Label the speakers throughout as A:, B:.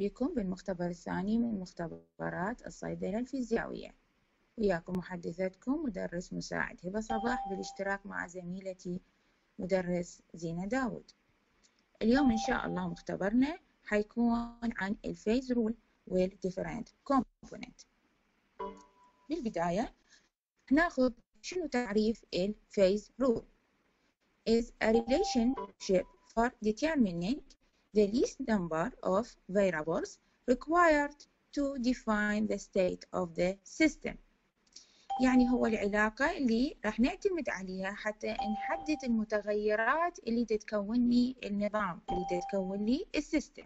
A: بكم بالمختبر الثاني من مختبرات الصيدلة الفيزيائية. وياكم محدثتكم مدرس مساعد هبة صباح بالاشتراك مع زميلتي مدرس زينة داود. اليوم إن شاء الله مختبرنا حيكون عن الفيز رول والديفرنت كومبوننت. بالبداية ناخذ شنو تعريف الفيز رول. is a relationship for determining the least number of variables required to define the state of the system. يعني هو العلاقة اللي راح نعتمد عليها حتى نحدد المتغيرات اللي تتكون لي النظام، اللي تتكون لي السيستم.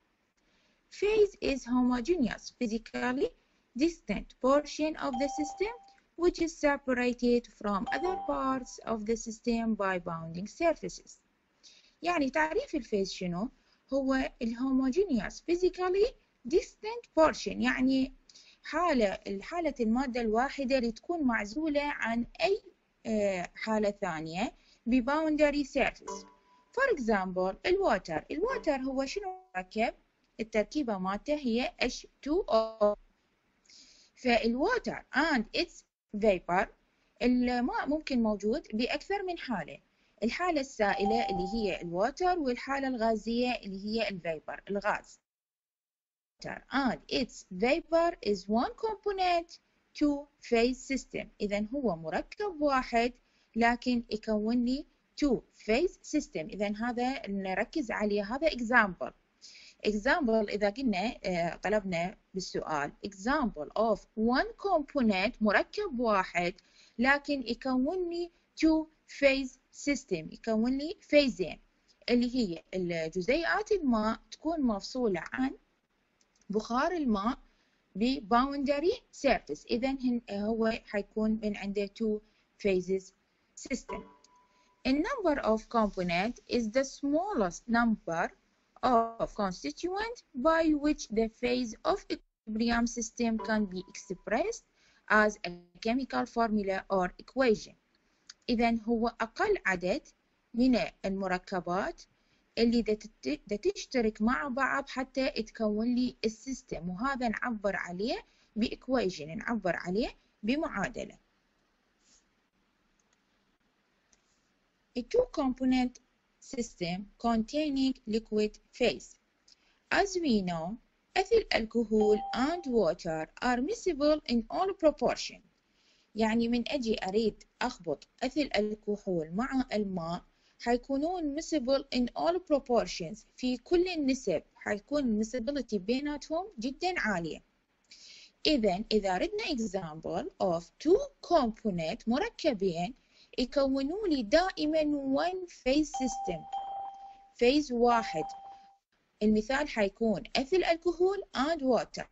A: Phase is homogeneous, physically distant portion of the system which is separated from other parts of the system by bounding surfaces. يعني تعريف الفيز شنو؟ هو الهوموجينيوس physically distant portion، يعني حالة المادة الواحدة اللي تكون معزولة عن أي حالة ثانية بboundary surface. For example الواتر هو شنو مركب؟ التركيبة مالته هي H2O. فالواتر and its vapor، الماء ممكن موجود بأكثر من حالة. الحالة السائلة اللي هي الواتر، والحالة الغازية اللي هي الفيبر الغاز. and its vapor is one component to phase system. إذن هو مركب واحد لكن يكون لي two phase system. إذن هذا نركز عليه، هذا example إذا قلنا طلبنا بالسؤال example of one component مركب واحد لكن يكون لي two phase system، يكون لي فيزين، اللي هي الجزيئات الماء تكون مفصولة عن بخار الماء بboundary surface. إذن هو حيكون من عنده two phases system. The number of components is the smallest number of constituents by which the phase of equilibrium system can be expressed as a chemical formula or equation. إذن هو أقل عدد من المركبات اللي تشترك مع بعض حتى تكون لي السيستم، وهذا نعبر عليه بإيكويشن، نعبر عليه بمعادلة. A two-component system containing liquid phase. As we know, ethyl alcohol and water are miscible in all proportion. يعني من أجي أريد أخبط أثيل الكحول مع الماء حيكونون miscible in all proportions، في كل النسب حيكون miscibility بيناتهم جدا عالية. إذا ردنا example of two component مركبين يكونوا لي دائما one phase system، phase واحد. المثال حيكون أثيل الكحول and water،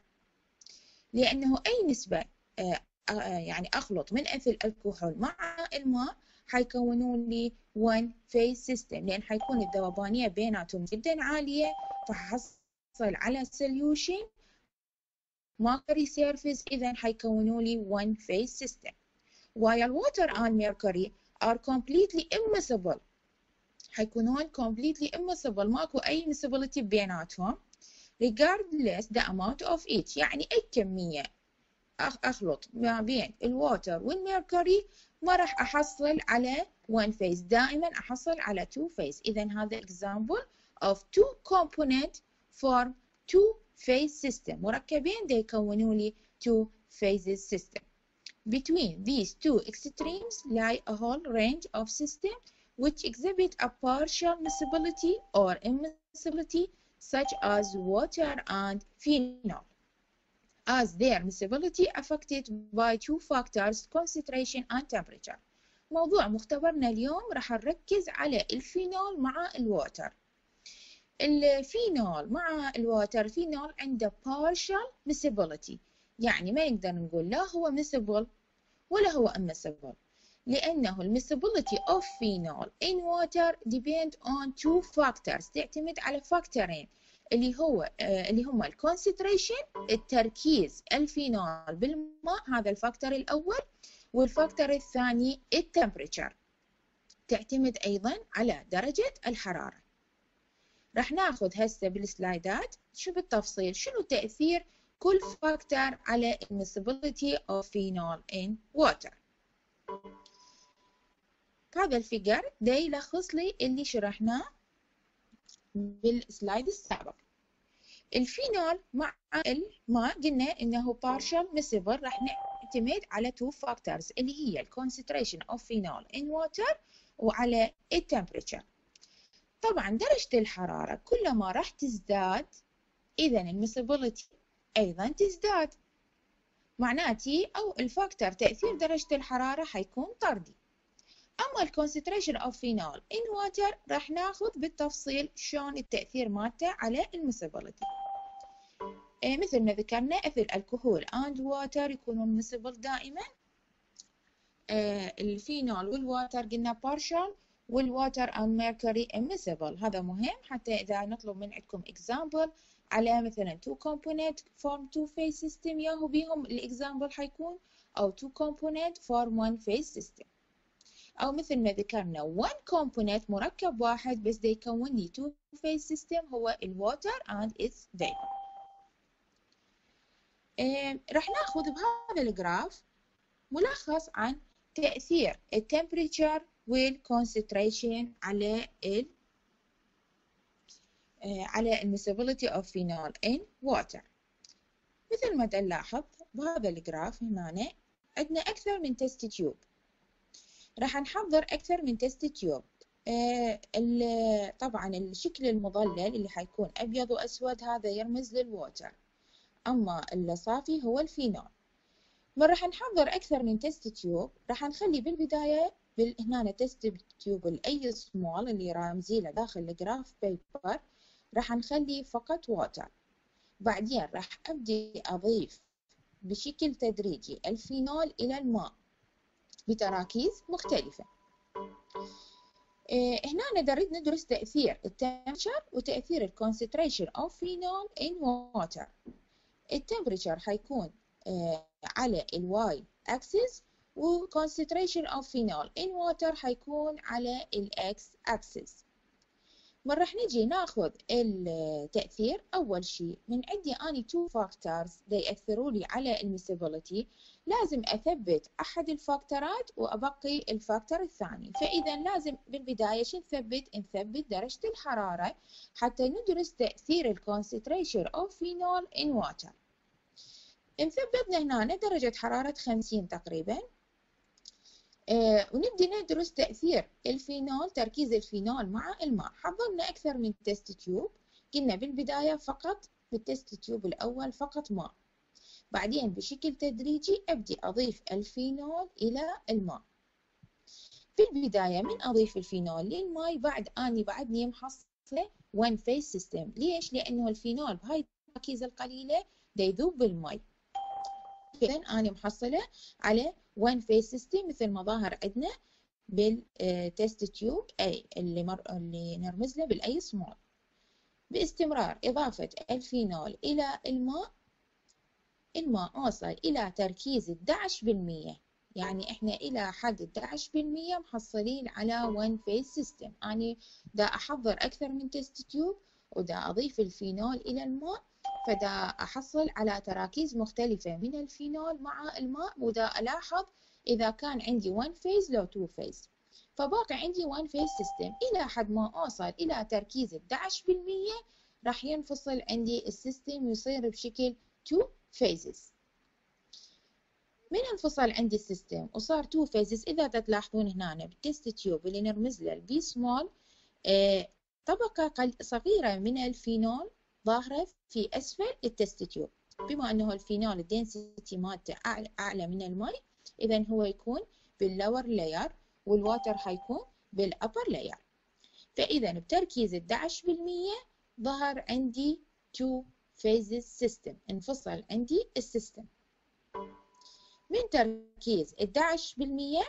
A: لأنه أي نسبة يعني أخلط من أثيل الكحول مع الماء حيكونون لي one phase system، لأن حيكون الذوبانية بيناتهم جدا عالية، فحصل على solution mercury surface. إذن حيكونوا لي one phase system. while water and mercury are completely immiscible، حيكونون completely immiscible، ماكو أي miscibility بيناتهم regardless the amount of each. يعني أي كمية أخلط ما بين الواتر والميركوري ما راح أحصل على one phase، دائما أحصل على two phase. إذن هذا example of two component form two phase system، مركبين دا يكونوا لي two phases system. Between these two extremes lie a whole range of systems which exhibit a partial miscibility or immiscibility, such as water and phenol, as their miscibility affected by two factors, concentration and temperature. موضوع مختبرنا اليوم راح نركز على الفينول مع الواتر. الفينول مع الواتر، الفينول عنده partial miscibility، يعني ما نقدر نقول لا هو miscible ولا هو immiscible، لأنه miscibility of phenol in water depend on two factors، تعتمد على فاكتورين اللي هما الكونسنتريشن، التركيز الفينول بالماء، هذا الفاكتور الأول، والفاكتور الثاني التمبريتشر، تعتمد أيضا على درجة الحرارة. راح ناخذ هسه بالسلايدات شو بالتفصيل شنو تأثير كل فاكتور على admissibility of phenol in water. هذا الفيجر ده يلخص لي اللي شرحناه بالسلايد السابق. الفينول مع الماء قلنا انه partial miscible، راح نعتمد على two factors اللي هي concentration of phenol in water وعلى temperature. طبعا درجة الحرارة كلما راح تزداد إذا المسبلتي أيضا تزداد، معناتي أو الفاكتور تأثير درجة الحرارة حيكون طردي. أما الكونسنتريشن أوف فينول إن واتر راح ناخذ بالتفصيل شلون التأثير مالته على المسبلتي. مثل ما ذكرنا إثيل الكحول and water يكونون مسبل دائما. الفينول والواتر قلنا partial، والواتر and mercury immiscible. هذا مهم حتى إذا نطلب من عندكم example على مثلا two component form two phase system ياهو بيهم الإكزامبل حيكون، أو two component form one phase system، أو مثل ما ذكرنا one component مركب واحد بس دا يكون لي two phase system هو الواتر and its vapor. راح ناخذ بهذا الجراف ملخص عن تأثير التمبريتشر والكونسنتريشن على المسبلتي of phenol in water. مثل ما نلاحظ بهذا الجراف هنا عندنا أكثر من تست تيوب. راح نحضر أكثر من تست تيوب. طبعا الشكل المظلل اللي حيكون أبيض وأسود هذا يرمز للواتر، أما الصافي هو الفينول. راح نحضر أكثر من تست تيوب. راح نخلي بالبداية هنا تست تيوب الأي سمول اللي رامزي له داخل الجراف بيبر راح نخلي فقط واتر. بعدين راح أبدي أضيف بشكل تدريجي الفينول إلى الماء بتراكيز مختلفة. هنا نريد ندرس تأثير التمبريتشر وتأثير الكونسنتريشن أوف فينول إن واتر. التمبريتشر حيكون على الواي اكسس، وكونسنتريشن اوف فينول ان واتر حيكون على الاكس اكسس. راح نجي ناخذ التأثير. اول شيء من عندي اني تو فاكتورز دا يأثروا لي على المسبلتي، لازم اثبت احد الفاكتورات وابقي الفاكتور الثاني. فاذا لازم بالبدايه شو نثبت درجه الحراره حتى ندرس تأثير الكونسنتريشن اوف فينول ان واتر. مثبتنا هنا درجة حرارة 50 تقريبا. ونبدي ندرس تأثير الفينول، تركيز الفينول مع الماء. حضرنا أكثر من تست تيوب. قلنا بالبداية فقط بالتست تيوب الأول فقط ماء، بعدين بشكل تدريجي أبدي أضيف الفينول إلى الماء. في البداية من أضيف الفينول للماء بعدني محصلة one phase system. ليش؟ لأنه الفينول بهاي التركيز القليلة دا يذوب بالماء. إذا أنا محصلة على one phase system مثل ما ظاهر عندنا بالتست تيوب أي اللي نرمز له بالأي سمول. باستمرار إضافة الفينول إلى الماء أوصل إلى تركيز 11%. يعني إحنا إلى حد 11% محصلين على one phase system. أنا دا أحضر أكثر من تست تيوب ودا أضيف الفينول إلى الماء، فدا أحصل على تراكيز مختلفة من الفينول مع الماء، ودا ألاحظ إذا كان عندي one phase لو two phase. فباقي عندي one phase system إلى حد ما أوصل إلى تركيز 11% راح ينفصل عندي السيستم يصير بشكل two phases. من انفصل عندي السيستم وصار two phases، إذا تلاحظون هنا بالتست تيوب اللي نرمز له البي سمول طبقة صغيرة من الفينول ظاهرة في أسفل التست تيوب. بما أنه الفينول الدنسيتي مالته أعلى من الماء، إذا هو يكون باللور لاير والواتر حيكون بالأبر لاير. فإذا بتركيز 11% ظهر عندي two phases system، انفصل عندي السيستم. من تركيز 11%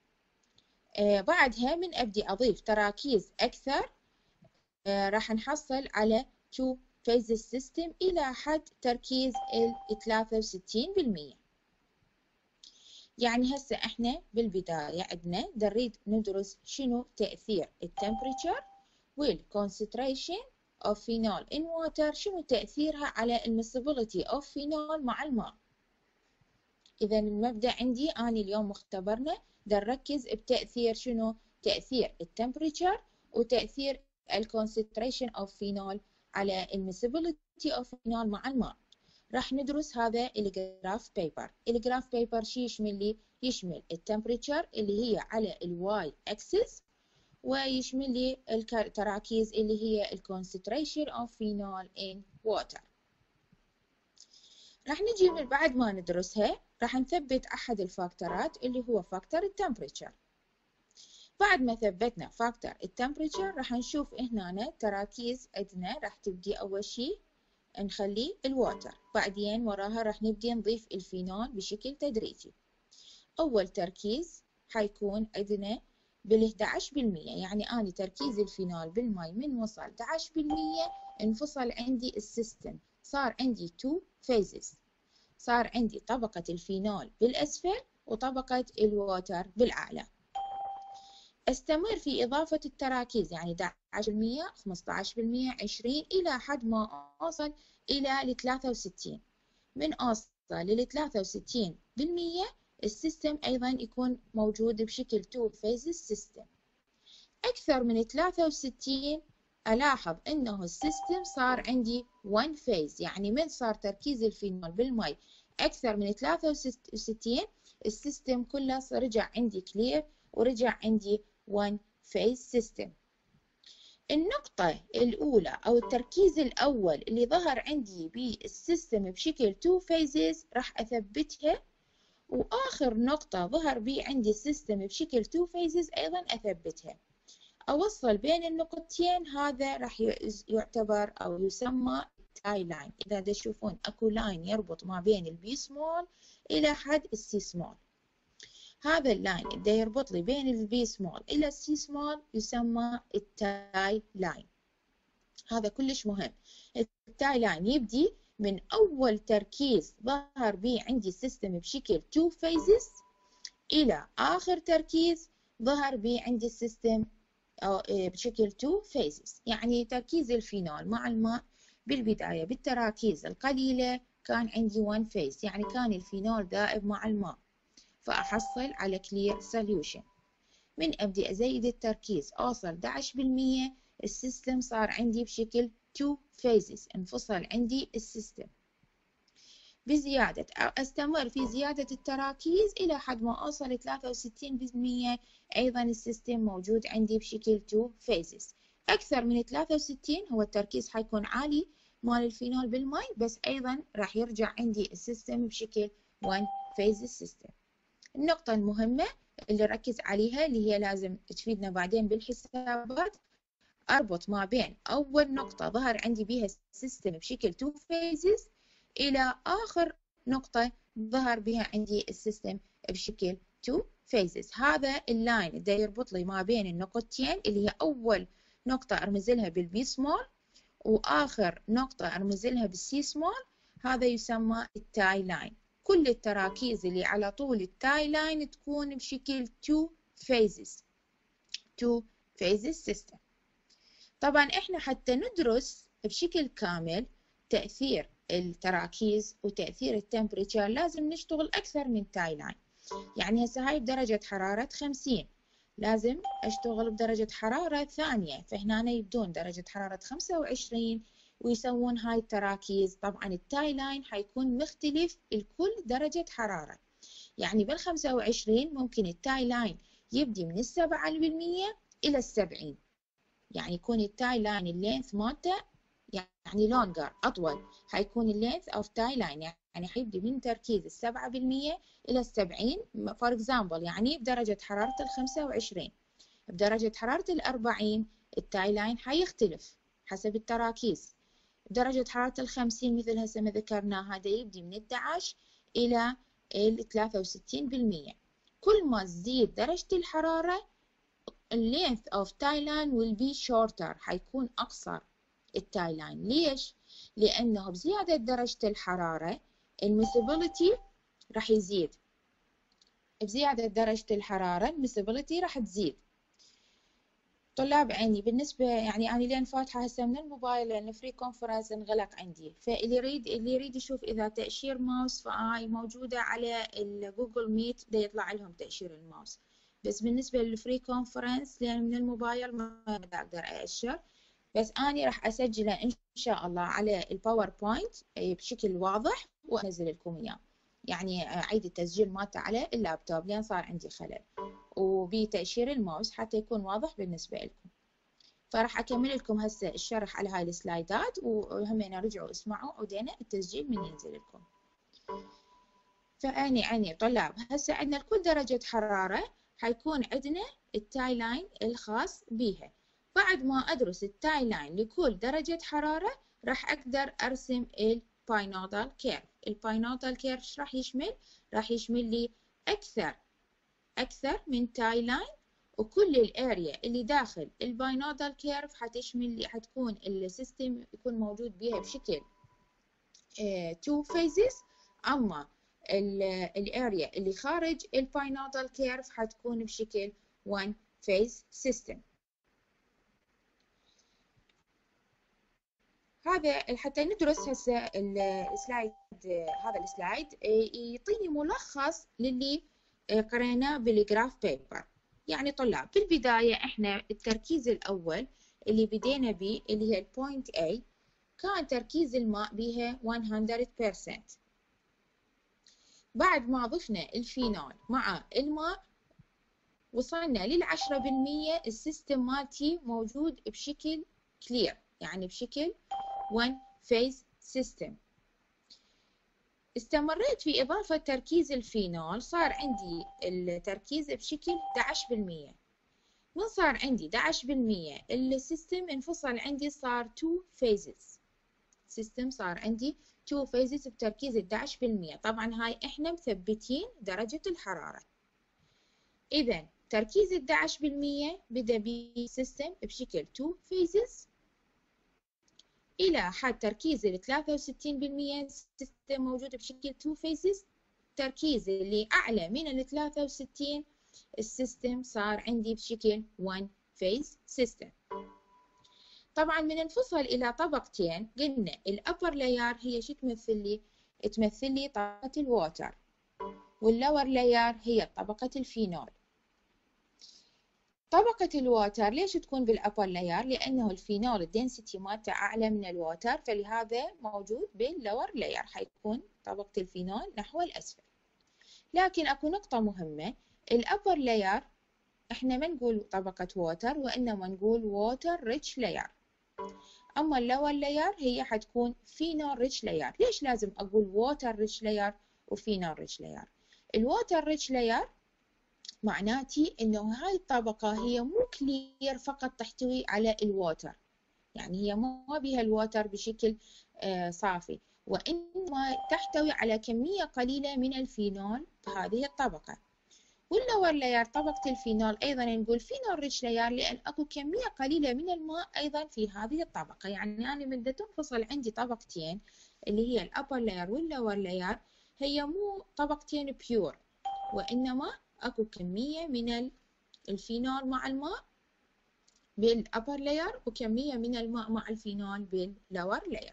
A: بعدها من أبدي أضيف تراكيز أكثر راح نحصل على two phases system إلى حد تركيز 63%. يعني هسه احنا بالبداية عندنا نريد ندرس شنو تأثير التمبريتشر والكونسنتريشن of phenol in water شنو تأثيرها على admissibility of phenol مع الماء. إذا المبدأ عندي أنا اليوم مختبرنا نركز بتأثير شنو؟ تأثير temperature وتأثير concentration of phenol على admissibility of phenol مع الماء. راح ندرس هذا الجراف بيبر. الجراف بيبر شي يشمل لي؟ يشمل temperature اللي هي على الواي اكسس، ويشمل لي التراكيز اللي هي concentration of phenol in water. راح نجي من بعد ما ندرسها راح نثبت أحد الفاكتورات اللي هو فاكتور التمبريتشر. بعد ما ثبتنا فاكتور التمبريتشر راح نشوف هنا تراكيز عندنا. راح تبدي أول شي نخلي الواتر، بعدين وراها راح نبدي نضيف الفينول بشكل تدريجي. أول تركيز حيكون عندنا بال11%، يعني أنا تركيز الفينول بالماء من وصل 11% انفصل عندي السيستم، صار عندي 2 phases، صار عندي طبقة الفينول بالأسفل وطبقة الواتر بالأعلى. استمر في إضافة التراكيز، يعني 11%، 15%، 20 إلى حد ما أوصل إلى 63. من أوصل لل 63% السيستم أيضا يكون موجود بشكل 2 phases system. أكثر من 63 ألاحظ أنه السيستم صار عندي 1 phase، يعني من صار تركيز الفينول بالماء أكثر من 63 السيستم كله رجع عندي كلير ورجع عندي 1 phase system. النقطة الأولى أو التركيز الأول اللي ظهر عندي بالسيستم بشكل 2 phases راح أثبتها، وآخر نقطة ظهر بي عندي السيستم بشكل 2 phases أيضا أثبتها. أوصل بين النقطتين هذا راح يعتبر أو يسمى تاي لاين. إذا تشوفون أكو لاين يربط ما بين البي سمول إلى حد السي سمول، هذا اللاين اللي يربط لي بين البي سمول إلى السي سمول يسمى التاي لاين. هذا كلش مهم. التاي لاين يبدي من أول تركيز ظهر بي عندي السيستم بشكل 2 phases إلى آخر تركيز ظهر بي عندي السيستم بشكل 2 phases. يعني تركيز الفينول مع الماء بالبداية بالتراكيز القليلة كان عندي 1 phase، يعني كان الفينول ذائب مع الماء فأحصل على clear solution. من أبدي أزيد التركيز أوصل 11% السيستم صار عندي بشكل 2 phases، انفصل عندي السيستم. بزيادة أستمر في زيادة التراكيز إلى حد ما أوصل 63%، أيضا السيستم موجود عندي بشكل 2 phases. أكثر من 63 هو التركيز حيكون عالي مال الفينول بالماء، بس أيضا راح يرجع عندي السيستم بشكل 1 phases system. النقطة المهمة اللي ركز عليها اللي هي لازم تفيدنا بعدين بالحسابات، أربط ما بين أول نقطة ظهر عندي بيها السيستم بشكل 2 phases إلى آخر نقطة ظهر بها عندي السيستم بشكل 2 phases. هذا اللاين اللي يربط لي ما بين النقطتين اللي هي أول نقطة أرمز لها بالبي سمول وآخر نقطة أرمز لها بالسي سمول، هذا يسمى التاي لاين. كل التراكيز اللي على طول التاي لاين تكون بشكل 2 phases 2 phases system. طبعا احنا حتى ندرس بشكل كامل تأثير التراكيز وتأثير التمبريتشر لازم نشتغل أكثر من تاي لاين. يعني هسه هاي بدرجة حرارة 50 لازم أشتغل بدرجة حرارة ثانية، فهنا يبدون درجة حرارة 25 ويسوون هاي التراكيز. طبعا التاي لاين حيكون مختلف لكل درجة حرارة، يعني بال25 ممكن التاي لاين يبدي من 7% إلى 70، يعني يكون التاي لاين اللينث مالته يعني لونجر أطول، حيكون اللينث أوف تاي لاين يعني حيبدي من تركيز 7% إلى 70 فور إكزامبل. يعني بدرجة حرارة 25 بدرجة حرارة 40 التاي لاين حيختلف حسب التراكيز. بدرجة حرارة 50 مثل هسه ما ذكرنا هذا يبدي من 11 إلى 63%. كل ما تزيد درجة الحرارة اللينث اوف تاي لاين will be shorter، حيكون أقصر التاي لاين. ليش؟ لأنه بزيادة درجة الحرارة المسابيلتي راح يزيد، بزيادة درجة الحرارة المسابيلتي راح تزيد. طلاب عيني بالنسبة يعني أنا لين فاتحة هسه من الموبايل لأن الفري كونفرنس انغلق عندي، اللي يريد يشوف إذا تأشير ماوس فهاي موجودة على الجوجل ميت دا يطلع لهم تأشير الماوس، بس بالنسبة للفري كونفرنس لأن من الموبايل ما أقدر أأشر، بس أنا راح أسجله إن شاء الله على الباوربوينت بشكل واضح وأنزل لكم إياه، يعني أعيد التسجيل مالته على اللابتوب لأن صار عندي خلل، وبتأشير الماوس حتى يكون واضح بالنسبة لكم. فراح أكمل لكم هسه الشرح على هاي السلايدات، وهمين رجعوا اسمعوا عودينا التسجيل من ينزل لكم. فأني طلاب هسه عندنا لكل درجة حرارة حيكون عندنا التاي لاين الخاص بيها. بعد ما أدرس التاي لاين لكل درجة حرارة راح أقدر أرسم الباينودال كيرف. الباينودال كيرف ايش راح يشمل؟ راح يشمل لي أكثر من تاي لاين، وكل الاريا اللي داخل الباينودال كيرف حتشمل لي، حتكون السيستم يكون موجود بيها بشكل 2 phases، اما الاريا اللي خارج الباينودال كيرف حتكون بشكل 1 phase system. هذا حتى ندرس هسه السلايد، هذا السلايد يعطيني ملخص للي قريناه بالجراف بيبر. يعني طلاب بالبداية احنا التركيز الأول اللي بدينا به اللي هي البوينت A كان تركيز الماء بها 100%. بعد ما ضفنا الفينول مع الماء وصلنا لل10%، السيستم مالتي موجود بشكل كلير، يعني بشكل 1 phase system. استمريت في إضافة تركيز الفينول، صار عندي التركيز بشكل 11%. من صار عندي 11% السيستم انفصل عندي، صار 2 phases. سيستم صار عندي 2 phases بتركيز 11%. طبعا هاي احنا مثبتين درجة الحرارة. إذا تركيز 11% بدأ بسيستم بشكل 2 phases إلى حد تركيز 63% السيستم موجود بشكل 2 phases. تركيز اللي أعلى من 63 السيستم صار عندي بشكل 1 phase system. طبعا من انفصل إلى طبقتين قلنا الأبر لاير هي شو تمثل لي؟ تمثل لي طبقة الووتر، واللور لاير هي طبقة الفينول. طبقة الووتر ليش تكون بالأبر لاير؟ لأنه الفينول الدنسيتي مالته أعلى من الووتر، فلهذا موجود باللور لاير، حيكون طبقة الفينول نحو الأسفل. لكن أكو نقطة مهمة، الأبر لاير إحنا ما نقول طبقة ووتر وإنما نقول ووتر ريتش لاير، أما اللور لاير هي حتكون فينول ريتش لاير. ليش لازم أقول ووتر ريتش لاير وفينول ريتش لاير؟ الووتر ريتش لاير معناتي إنه هاي الطبقة هي مو كلير فقط تحتوي على الووتر، يعني هي ما بها الووتر بشكل صافي، وإنما تحتوي على كمية قليلة من الفينول بهذه الطبقة. واللور لاير طبقة الفينول أيضا نقول فينول ريتش لاير لأن أكو كمية قليلة من الماء أيضا في هذه الطبقة. يعني أنا من تنفصل عندي طبقتين اللي هي الأبر لاير واللور لاير، هي مو طبقتين بيور، وإنما أكو كمية من الفينول مع الماء بالأبر لاير وكمية من الماء مع الفينول باللور لاير.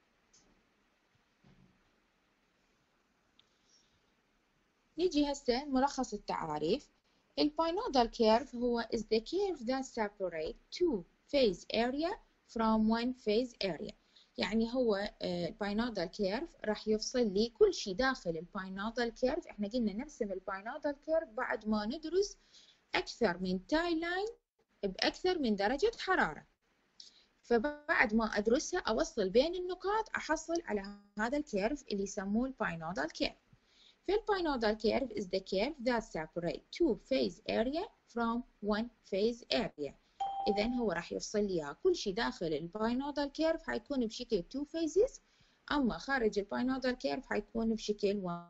A: نيجي هسه ملخص التعاريف. الباينودال كيرف هو is the curve that separate two phase area from one phase area. يعني هو الباينودال كيرف راح يفصل لي كل شيء داخل الباينودال كيرف. احنا قلنا نرسم الباينودال كيرف بعد ما ندرس أكثر من تاي لاين بأكثر من درجة حرارة، فبعد ما أدرسها أوصل بين النقاط أحصل على هذا الكيرف اللي يسموه الباينودال كيرف. الباينودال كيرف is the curve that separate two phase area from one phase area. إذا هو راح يفصل لي كل شيء داخل الباينودال كيرف حيكون بشكل 2 phases، أما خارج الباينودال كيرف حيكون بشكل 1.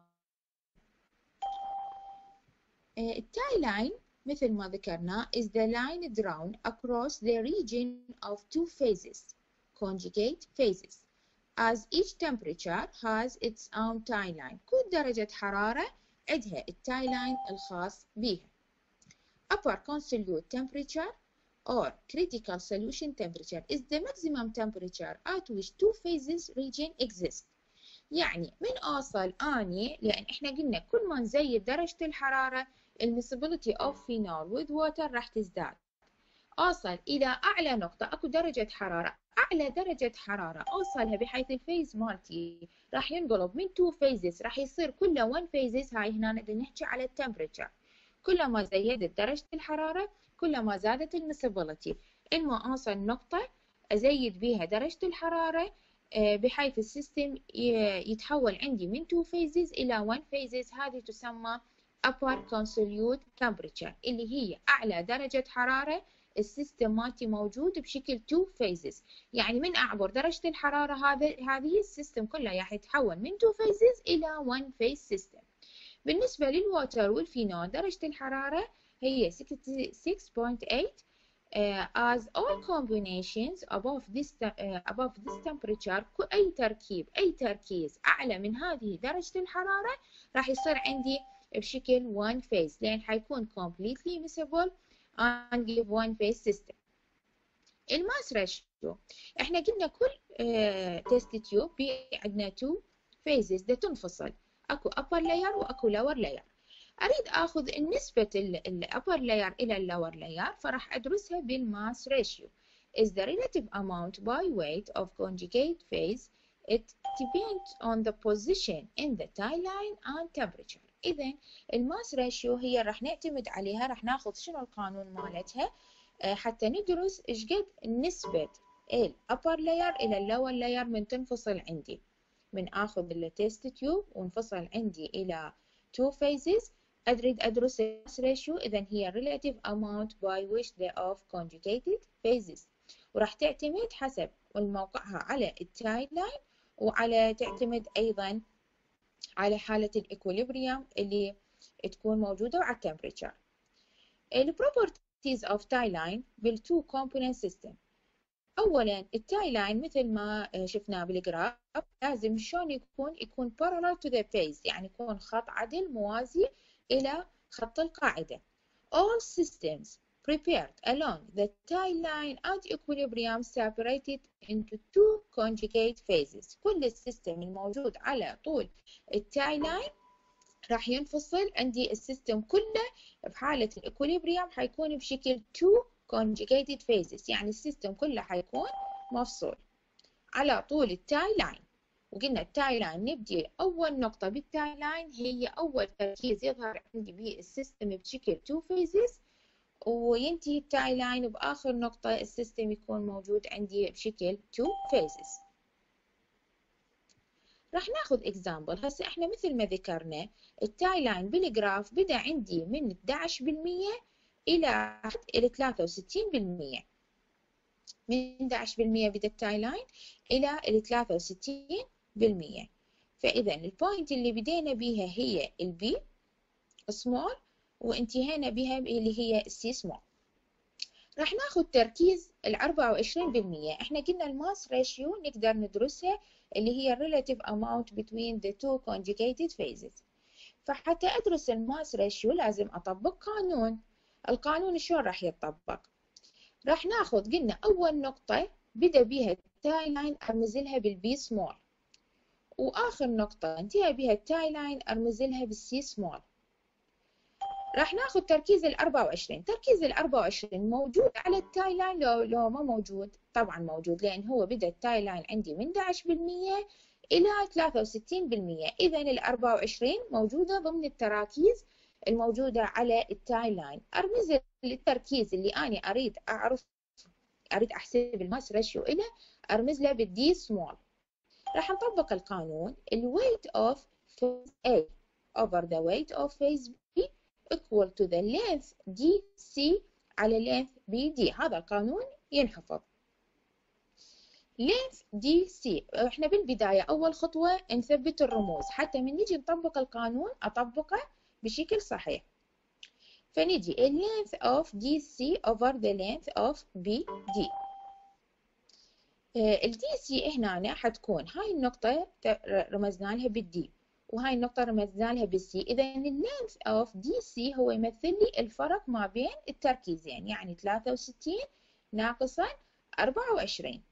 A: التاي لاين مثل ما ذكرنا is the line drawn across the region of two phases, conjugate phases, as each temperature has its own tie line. كل درجة حرارة عندها التاي لاين الخاص بها. Upper absolute temperature or critical solution temperature is the maximum temperature at which two phases region exist. يعني من أوصل أني، لأن إحنا قلنا كل ما نزيد درجة الحرارة miscibility of phenol with water راح تزداد. أوصل إلى أعلى نقطة أكو درجة حرارة، أعلى درجة حرارة أوصلها بحيث الفيز مالتي راح ينقلب من 2 phases، راح يصير كله 1 phases. هاي هنا نقدر نحكي على التمبريتشر. كلما زيدت درجة الحرارة كلما زادت المسبلتي. إما أوصل نقطة أزيد بها درجة الحرارة بحيث السيستم يتحول عندي من 2 phases إلى 1 phases. هذه تسمى upper absolute temperature، اللي هي أعلى درجة حرارة السيستم مالتي موجود بشكل 2 phases. يعني من أعبر درجة الحرارة هذه السيستم كله راح يتحول من 2 phases إلى 1 phase system. بالنسبة للووتر والفينول درجة الحرارة هي 66.8. as all combinations above this temperature، أي تركيز أعلى من هذه درجة الحرارة راح يصير عندي بشكل 1 phase، لأن حيكون completely miscible and give 1 phase system. الماس ريشيو احنا قلنا كل تيست تيوب عندنا 2 phases ده تنفصل، اكو upper layer واكو lower layer. اريد اخذ نسبة upper layer الى lower layer، فراح ادرسها بالماس ريشيو. is the relative amount by weight of conjugate phase. It depends on the position in the tie line and temperature. إذن الماس ريشيو هي راح نعتمد عليها، راح ناخذ شنو القانون مالتها حتى ندرس ايش قد نسبة ال upper layer إلى ال lower layer من تنفصل عندي. من آخذ التيست تيوب ونفصل عندي إلى 2 phases، أريد أدرس الماس ريشيو. إذن هي relative amount by which they of conjugated phases، وراح تعتمد حسب موقعها على التاي لاين، وعلى تعتمد أيضا على حالة الإكوليبريم اللي تكون موجودة وعلى التمبريتشر. البروبرتيز اوف تاي لاين بالتو كومبوننت سيستم. أولا التاي لاين مثل ما شفناه بالجراف لازم شلون يكون parallel to the phase، يعني يكون خط عدل موازي إلى خط القاعدة. All systems prepared along the tie line at equilibrium separated into two conjugate phases. كل السيستم الموجود على طول التاي لاين راح ينفصل عندي السيستم كله بحالة الإكوليبريم، حيكون بشكل 2 conjugated phases، يعني السيستم كله حيكون مفصول على طول التاي لاين. وقلنا التاي لاين نبدي أول نقطة بالتاي لاين هي أول تركيز يظهر عندي به السيستم بشكل 2 phases، وينتهي التاي لاين بآخر نقطة السيستم يكون موجود عندي بشكل 2 phases. راح ناخذ example. هسه احنا مثل ما ذكرنا التاي لاين بالجراف بدأ عندي من 11% إلى 63%. من 11% بدأ التاي لاين إلى 63%. فإذا البوينت اللي بدينا بيها هي البي سمول وانتهينا بها اللي هي السي سمول. راح ناخذ تركيز 24%. احنا قلنا الماس ريشيو نقدر ندرسها اللي هي relative amount between the two conjugated phases. فحتى ادرس الماس ريشيو لازم اطبق قانون. القانون شلون راح يتطبق؟ راح ناخذ قلنا اول نقطة بدأ بها التاي لاين ارمزلها بالبي سمول، واخر نقطة انتهى بها التاي ارمز ارمزلها بالسي سمول. راح ناخذ تركيز 24. تركيز 24 موجود على التاي لاين لو ما موجود؟ طبعا موجود، لان هو بدأ التاي لاين عندي من 11% الى 63%. اذا 24 موجودة ضمن التراكيز الموجودة على التاي لاين. ارمز التركيز اللي انا اريد احسب الماس ريشيو له، ارمز له بالدي سمول. راح نطبق القانون. الويت اوف phase A over the weight of phase B equal to the length DC على length BD. هذا القانون ينحفظ. length DC احنا بالبداية أول خطوة نثبت الرموز حتى من نجي نطبق القانون أطبقه بشكل صحيح. فنجي length of DC over the length of BD. ال DC هنا حتكون هاي النقطة رمزنا لها بالدي، وهاي النقطة رمزنا لها بالسي. إذا اللينث أوف دي سي هو يمثل لي الفرق ما بين التركيزين، يعني 63 ناقصا 24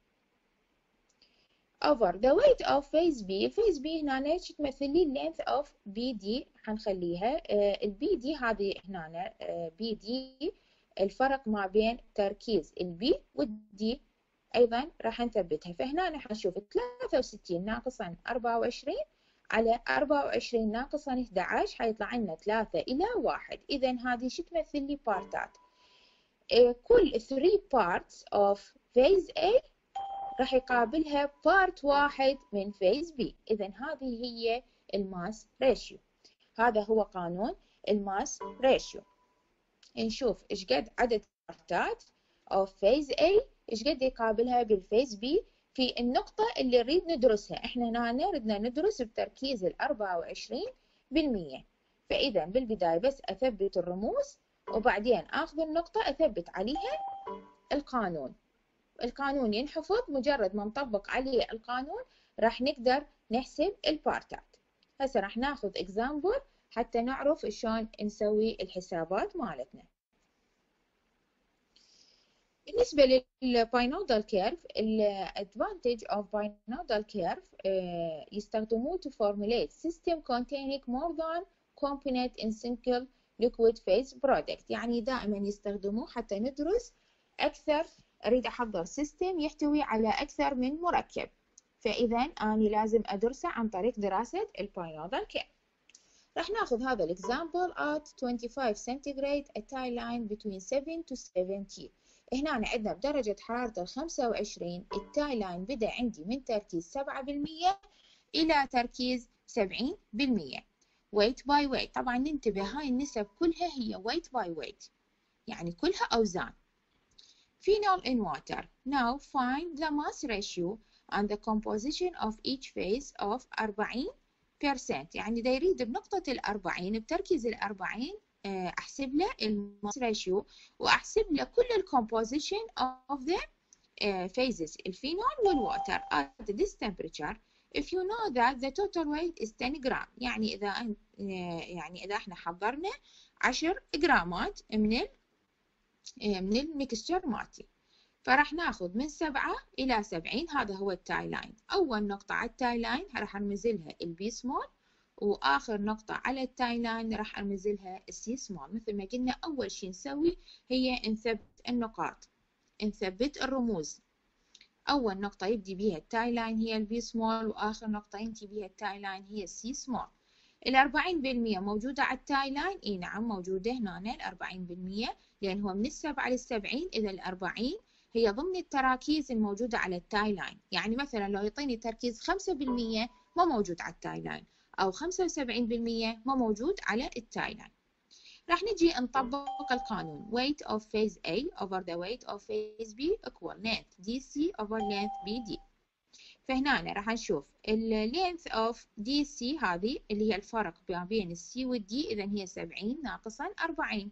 A: over the weight of phase B. phase B هنا ليش تمثل لي length of BD حنخليها البي دي هذه هنا بي دي الفرق ما بين تركيز البي والدي أيضا راح نثبتها. فهنا حنشوف 63 ناقصا 24 على 24 ناقصا 11 حيطلع لنا 3 إلى 1. إذا هذه شو تمثل لي بارتات. كل 3 parts of phase A راح يقابلها بارت واحد من فيز بي. إذا هذه هي الماس ريشيو. هذا هو قانون الماس ريشيو. نشوف إيش قد عدد بارتات أو فيز A إيش قد يقابلها بالفيز B في النقطة اللي نريد ندرسها. إحنا هنا نردنا ندرس بتركيز 24%. فإذا بالبداية بس أثبت الرموز وبعدين آخذ النقطة أثبت عليها القانون. القانون ينحفظ، مجرد ما نطبق عليه القانون راح نقدر نحسب البارتات. هسه راح ناخذ اكزامبل حتى نعرف شلون نسوي الحسابات مالتنا. بالنسبة للباينودال كيرف، الادفانتج of باينودال كيرف يستخدموه to formulate system containing more than component in single liquid phase product. يعني دائما يستخدموه حتى ندرس أكثر. أريد أحضر سيستم يحتوي على أكثر من مركب، فإذا أنا لازم أدرسه عن طريق دراسة الباينودال كيرف. راح ناخذ هذا الإكزامبل at 25 centigrade a tie line between 7 to 70. هنا عندنا بدرجة حرارة 25 التاي لاين بدأ عندي من تركيز 7% إلى تركيز 70%. weight by weight. طبعا ننتبه هاي النسب كلها هي weight by weight، يعني كلها أوزان. Phenol in water. Now find the mass ratio and the composition of each phase of 40%. يعني دا يريد بنقطة 40 بتركيز 40 أحسب له الماس ريشيو وأحسب له كل الكومبوزيشن of the phases الفينول والواتر at this temperature. If you know that the total weight is 10 جرام. يعني إذا احنا حضرنا 10 جرامات من الميكستشر مالتي، فراح ناخذ من 7 إلى 70. هذا هو التاي لاين. أول نقطة على التاي لاين راح نرمزلها البي سمول، وآخر نقطة على التاي لاين راح نرمزلها السي سمول. مثل ما قلنا أول شيء نسوي هي نثبت النقاط، نثبت الرموز. أول نقطة يبدي بيها التاي لاين هي البي سمول، وآخر نقطة ينتهي بيها التاي لاين هي السي سمول. 40% موجودة على التاي لاين. إي نعم موجودة هنا 40%، لأن هو من 7 ل70. إذا 40 هي ضمن التراكيز الموجودة على التاي لاين. يعني مثلا لو يعطيني تركيز 5% ما موجود على التاي لاين، أو 75% ما موجود على التاي لاين. راح نجي نطبق القانون. weight of phase A over the weight of phase B equal length DC over length BD. فهنا راح نشوف ال length of DC هذه اللي هي الفرق ما بين السي والدي. إذا هي 70 ناقصا 40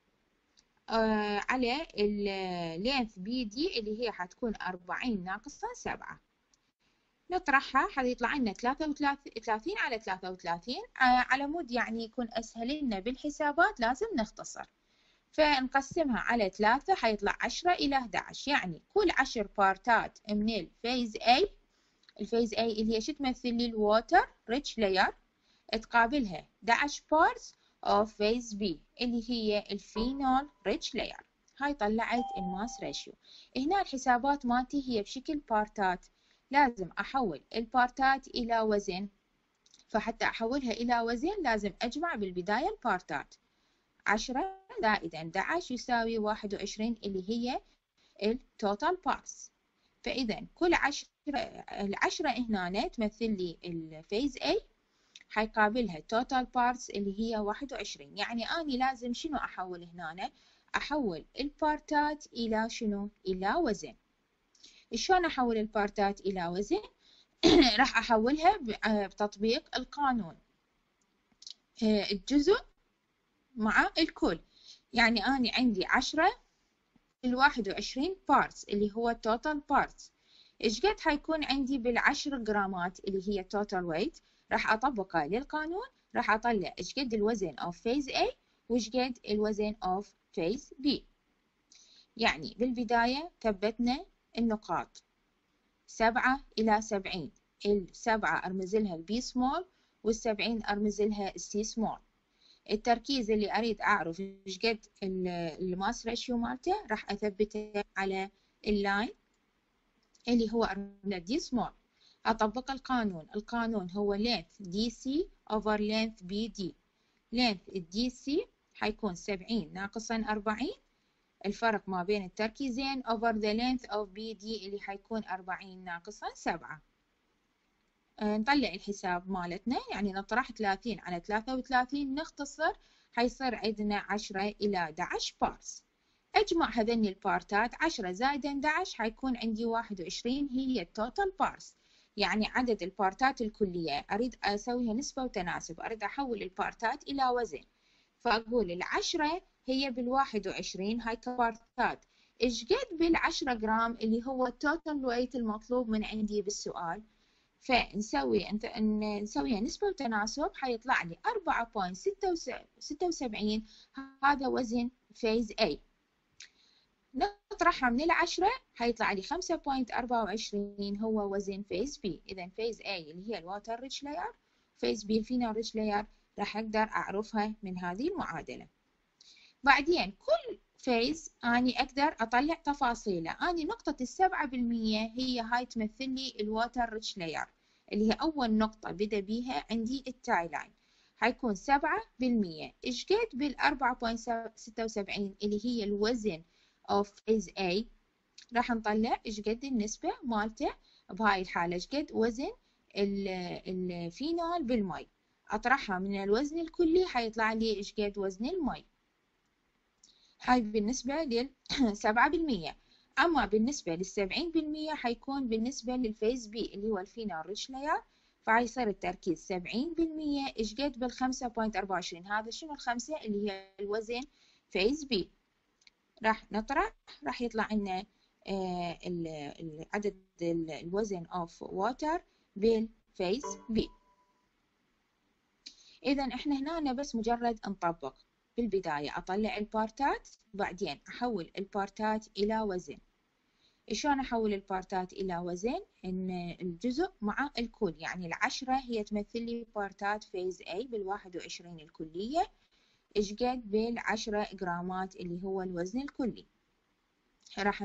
A: على ال length BD اللي هي حتكون 40 ناقصا 7. نطرحها حيطلع لنا 33 على 33. على مود يعني يكون أسهل لنا بالحسابات لازم نختصر، فنقسمها على 3 حيطلع 10 إلى 11. يعني كل 10 بارتات من الفيز A، الفيز A اللي هي شو تمثل لي الووتر ريتش لاير، تقابلها 11 بارتس of phase B اللي هي الفينول ريتش لاير. هاي طلعت الماس ريشيو. هنا الحسابات مالتي هي بشكل بارتات، لازم أحول البارتات إلى وزن. فحتى أحولها إلى وزن لازم أجمع بالبداية البارتات. 10 زائد 11 يساوي 21 اللي هي التوتال بارتس. فإذا كل 10 هنا تمثل لي الفيز A، حيقابلها التوتال بارتس اللي هي 21. يعني أنا لازم شنو أحول هنا؟ أحول البارتات إلى شنو؟ إلى وزن. شلون أحول البارتات إلى وزن؟ راح أحولها بتطبيق القانون الجزء مع الكل. يعني أنا عندي 10 ال21 بارتس اللي هو total parts. إيش قد حيكون عندي بال10 جرامات اللي هي total weight؟ راح أطبقها للقانون، راح أطلع إيش قد الوزن of phase A وإيش قد الوزن of phase B. يعني بالبداية ثبتنا النقاط 7 إلى 70. 7 أرمز لها البي سمول وال70 أرمز لها السي سمول. التركيز اللي أريد أعرف إيش قد الماس ريشيو مالته راح أثبته على اللاين اللي هو أرمز دي سمول. أطبق القانون هو length DC over length BD. length DC حيكون 70 ناقصا 40 الفرق ما بين التركيزين over the length of BD اللي حيكون 40 ناقصا 7. نطلع الحساب مالتنا، يعني نطرح 30 على 33 نختصر، حيصير عندنا 10 إلى 11 بارس. أجمع هذني البارتات 10 زائد 11 حيكون عندي 21 هي التوتال بارس، يعني عدد البارتات الكلية. أريد أسويها نسبة وتناسب، أريد أحول البارتات إلى وزن، فأقول 10 هي 21 هاي كبارتات. إيش قد 10 جرام اللي هو التوتال ويت المطلوب من عندي بالسؤال، فنسويها نسبة وتناسب، حيطلع لي 4.76 هذا وزن فيز A. نطرحها من 10 حيطلع لي 5.24 هو وزن فيز B. إذا فيز A اللي هي الواتر ريتش لاير، فيز B الفينول ريتش لاير، راح أقدر أعرفها من هذه المعادلة. بعدين كل فيز أني أقدر أطلع تفاصيله. أني نقطة 7% هي هاي تمثل لي الواتر ريتش لاير، اللي هي أول نقطة بدأ بيها عندي التاي لاين، حيكون 7%. إيش قد 4.76 اللي هي الوزن of phase A، راح نطلع إيش قد النسبة مالته بهاي الحالة، إيش قد وزن الفينول بالمي. أطرحها من الوزن الكلي حيطلع لي إيش قد وزن المي. هاي بالنسبة لل 7%. أما بالنسبة لل70% حيكون بالنسبة للفيز بي اللي هو الفينول ريتش لاير، فهيصير التركيز 70%. إيش قد بال5.24 هذا شنو الخمسة اللي هي الوزن فيز بي. راح نطرح، راح يطلع لنا عدد الوزن اوف واتر بالفيز بي. إذا إحنا هنا بس مجرد نطبق. بالبداية أطلع البارتات، بعدين أحول البارتات إلى وزن. شلون أحول البارتات إلى وزن؟ إن الجزء مع الكل، يعني 10 هي تمثل لي بارتات فيز A بال21 الكلية، إيش قد بال10 جرامات اللي هو الوزن الكلي. راح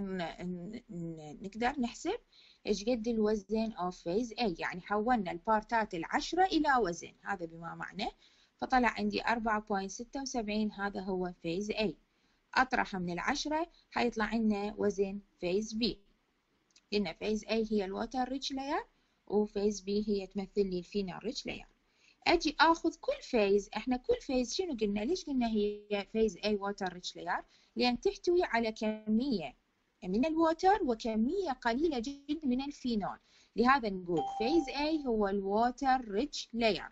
A: نقدر نحسب إيش قد الوزن of phase A، يعني حولنا البارتات 10 إلى وزن، هذا بما معنى. فطلع عندي 4.76 هذا هو فيز A. أطرح من 10 حيطلع لنا وزن فيز B، لأن فيز A هي الواتر ريتش لاير وفيز B هي تمثل لي الفينول ريتش لاير. أجي آخذ كل فيز، إحنا كل فيز شنو قلنا؟ ليش قلنا هي فيز A واتر ريتش لاير؟ لأن تحتوي على كمية من الواتر وكمية قليلة جدا من الفينول، لهذا نقول فيز A هو الواتر ريتش لاير.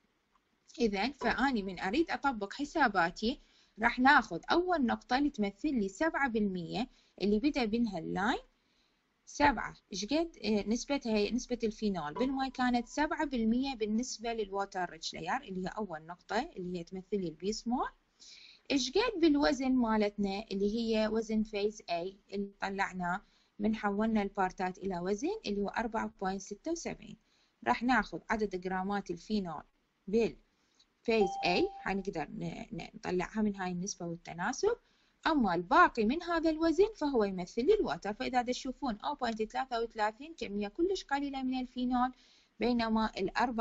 A: إذا فأني من أريد أطبق حساباتي راح ناخذ أول نقطة اللي تمثل لي 7% اللي بدأ بينها اللاين. 7 إيش قد نسبتها؟ هي نسبة الفينول بالماء كانت 7% بالنسبة للواتر ريتش لاير اللي هي أول نقطة اللي هي تمثل لي البي سمول. إيش قد بالوزن مالتنا اللي هي وزن فيز A اللي طلعناه من حولنا البارتات إلى وزن اللي هو 4.76. راح ناخذ عدد جرامات الفينول بالفيز A، حنقدر نطلعها من هاي النسبة والتناسب. أما الباقي من هذا الوزن فهو يمثل لي الواتر، فإذا تشوفون 0.33 كمية كلش قليلة من الفينول، بينما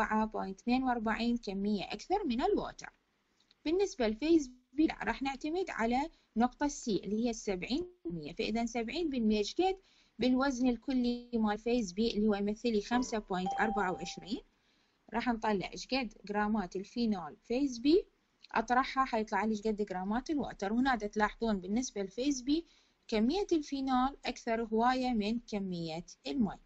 A: 4.42 كمية أكثر من الواتر. بالنسبة لفيز بي راح نعتمد على نقطة C اللي هي 70%، فإذا 70% إيش قد بالوزن الكلي مال فيز بي اللي هو يمثل لي 5.24. راح نطلع إيش قد جرامات الفينول فيز بي، أطرحها حيطلع لي إيش قد جرامات الواتر. وهنا تلاحظون بالنسبة لفيز بي كمية الفينول أكثر هواية من كمية الماء.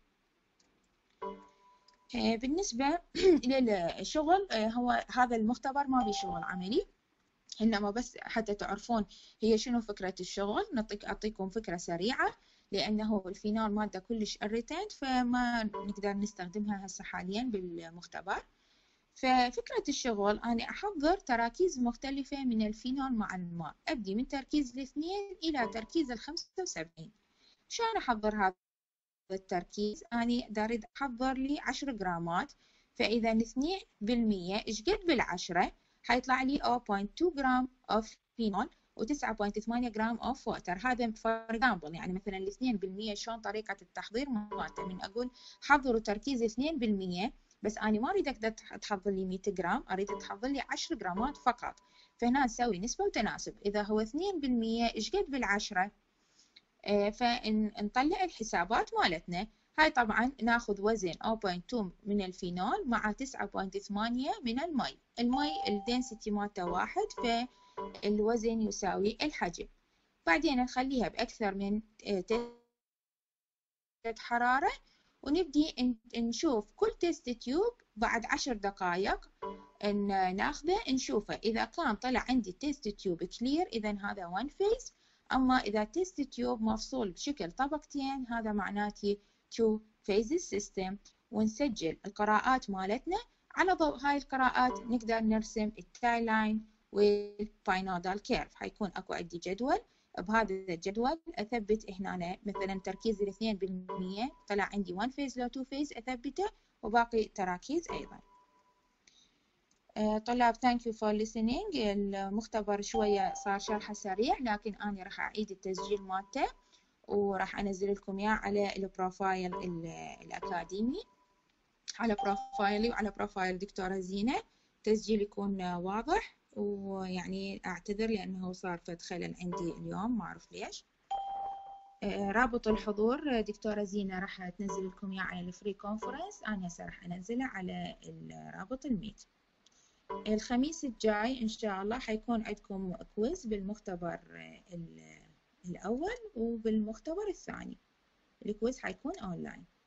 A: بالنسبة للشغل، هو هذا المختبر ما بيه شغل عملي، إنما بس حتى تعرفون هي شنو فكرة الشغل. أعطيكم فكرة سريعة، لأنه الفينول مادة كلش irritant فما نقدر نستخدمها هسه حاليا بالمختبر. ففكرة الشغل أنا أحضر تراكيز مختلفة من الفينول مع الماء، أبدي من تركيز 2 إلى تركيز 75. شلون أحضر هذا التركيز؟ أنا أريد أحضر لي 10 جرامات، فإذا 2% إيش قد بالعشرة؟ حيطلع لي 0.2 جرام أوف فينول و9.8 جرام أوف ووتر. هذا فور اكزامبل، يعني مثلا 2% شلون طريقة التحضير مالته. من أقول حضروا تركيز 2%، بس أنا ما أريدك تحضر لي 100 جرام، أريد تحضر لي 10 جرامات فقط. فهنا نسوي نسبة وتناسب، إذا هو 2% إيش قد بالعشرة؟ فنطلع الحسابات مالتنا. هاي طبعا ناخذ وزن 0.2 من الفينول مع 9.8 من المي. المي الدنسيتي مالته 1، فالوزن يساوي الحجم. بعدين نخليها بأكثر من حرارة، ونبدي نشوف كل تيست تيوب بعد 10 دقائق ناخذه نشوفه. إذا كان طلع عندي تيست تيوب كلير إذا هذا 1 فيز، أما إذا تيست تيوب مفصول بشكل طبقتين هذا معناته 2 phases system. ونسجل القراءات مالتنا، على ضوء هاي القراءات نقدر نرسم التاي لاين والباينودال كيرف. حيكون أكو عندي جدول، بهذا الجدول أثبت هنا مثلا تركيز 2% طلع عندي 1 فيز لو 2 فيز أثبته، وباقي تراكيز أيضا. طلاب thank you for listening. المختبر شوية صار شرحه سريع، لكن أنا راح أعيد التسجيل مالته وراح أنزل لكم إياه على البروفايل الأكاديمي، على بروفايلي وعلى بروفايل دكتورة زينة. تسجيل يكون واضح، ويعني أعتذر لأنه صار فد خلل عندي اليوم ما أعرف ليش. رابط الحضور دكتورة زينة راح تنزل لكم إياه على الفري كونفرنس، أنا هسه راح أنزله على رابط الميت. الخميس الجاي إن شاء الله حيكون عندكم كويز بالمختبر الأول وبالمختبر الثاني. الكويز حيكون أونلاين.